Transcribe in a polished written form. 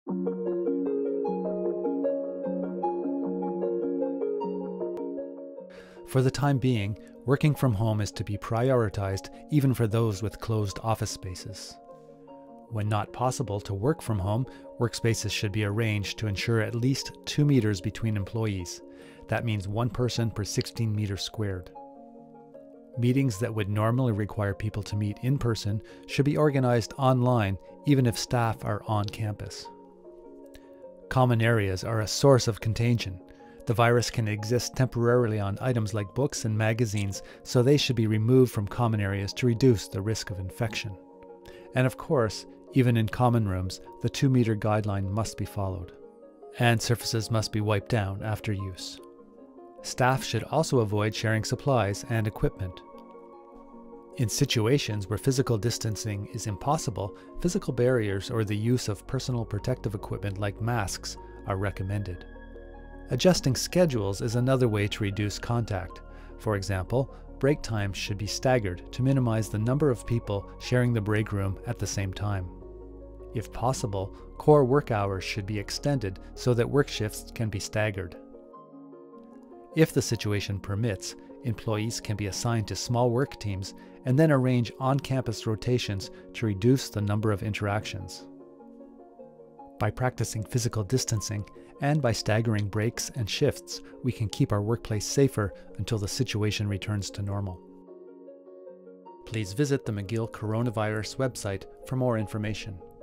For the time being, working from home is to be prioritized even for those with closed office spaces. When not possible to work from home, workspaces should be arranged to ensure at least 2 meters between employees. That means one person per 16 meters squared. Meetings that would normally require people to meet in person should be organized online even if staff are on campus. Common areas are a source of contagion. The virus can exist temporarily on items like books and magazines, so they should be removed from common areas to reduce the risk of infection. And of course, even in common rooms, the 2-meter guideline must be followed. And surfaces must be wiped down after use. Staff should also avoid sharing supplies and equipment. In situations where physical distancing is impossible, physical barriers or the use of personal protective equipment like masks are recommended. Adjusting schedules is another way to reduce contact. For example, break times should be staggered to minimize the number of people sharing the break room at the same time. If possible, core work hours should be extended so that work shifts can be staggered. If the situation permits, employees can be assigned to small work teams and then arrange on-campus rotations to reduce the number of interactions. By practicing physical distancing and by staggering breaks and shifts, we can keep our workplace safer until the situation returns to normal. Please visit the McGill Coronavirus website for more information.